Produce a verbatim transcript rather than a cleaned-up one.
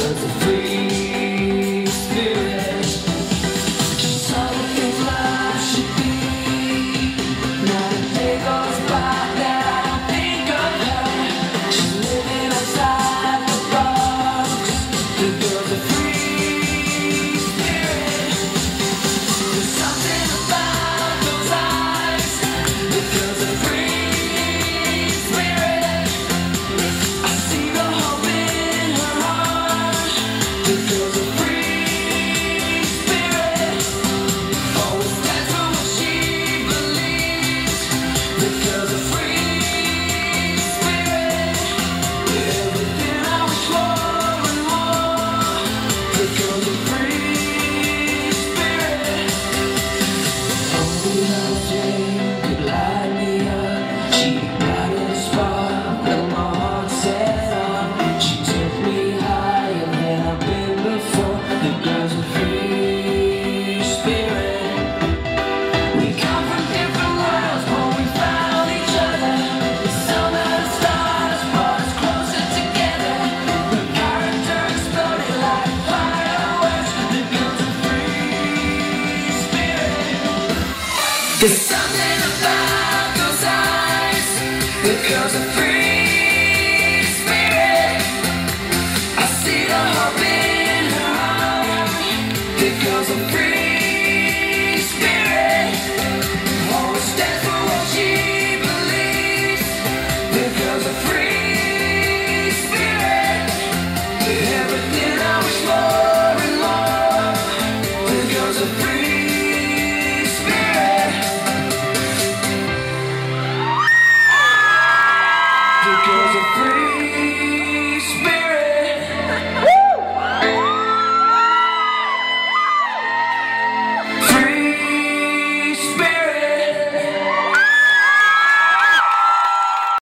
because of free spirit. She's all I think life should be. Not a day goes by that I don't think of her. She's living outside the box because of free spirit. There's something about those eyes because of free spirit. I see the hope in her heart because of free spirit. Always stands for what she believes because of free spirit. Everything I wish for and more because of free spirit. Only her flame could light me up. She got a spark that my heart set on. She took me higher than I've been before because of free spirit. We come from different worlds, but we found each other. The sun and the stars brought us closer together. The character exploded like fireworks because of free spirit. There's something about those eyes because of free spirit. I see the hope in her heart because of free